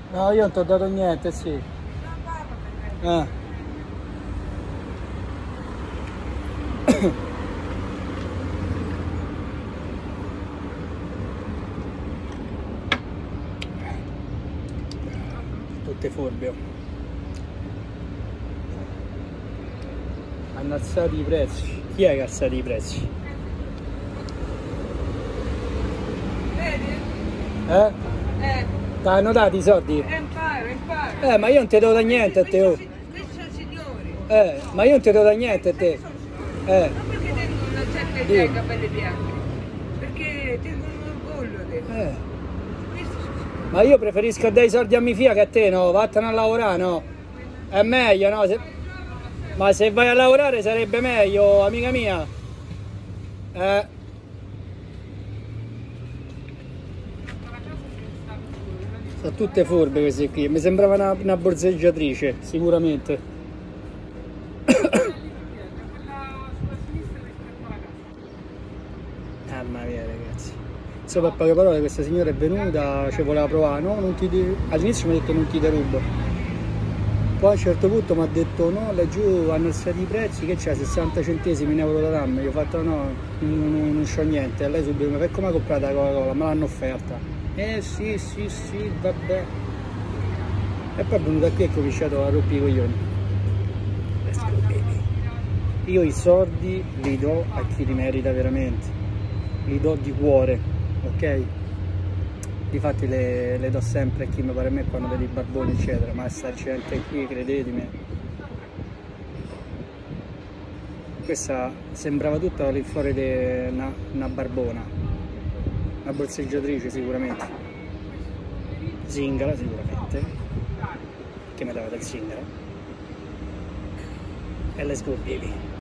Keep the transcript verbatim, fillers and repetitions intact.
No, io non ti ho dato niente, sì. Ah. Tutte furbe. Hanno alzato i prezzi. Chi è che ha alzato i prezzi? Vedi? Eh? Eh. Ti hanno dato i soldi? È imparo, imparo. Eh, ma io non ti devo da niente a te. Oh. Questi sono signori. Eh, ma io non ti devo da niente a te. Eh. Non perché tengono una certa idea i capelli bianchi. Perché tengono un orgoglio adesso. Eh. Questi sono signori. Ma io preferisco dare i soldi a mia figlia che a te, no? Vattene a lavorare, no? È meglio, no? Se... Ma se vai a lavorare sarebbe meglio, amica mia. Eh. Sono tutte furbe queste qui. Mi sembrava una, una borseggiatrice, sicuramente. Mamma mia, ragazzi. Sopra a poche parole questa signora è venuta, ci voleva provare, no? Non ti de... All'inizio mi ha detto non ti derubo. Poi a un certo punto mi ha detto no, laggiù hanno alzato i prezzi, che c'è, sessanta centesimi in euro da dammi. Io ho fatto no, non, non, non c'ho niente. E lei subito mi fa, come ha comprato la Coca-Cola? Me l'hanno offerta. Eh sì, sì, sì, vabbè. E poi è venuta qui e ho cominciato a rompere i coglioni. Let's go, baby. Io i soldi li do a chi li merita veramente. Li do di cuore, ok? Difatti le, le do sempre a chi mi pare a me quando vedo i barboni eccetera, ma sta gente qui, credetemi. Questa sembrava tutta lì fuori di una, una barbona, una borseggiatrice sicuramente, zingara sicuramente, che mi dava del zingaro. E let's go baby.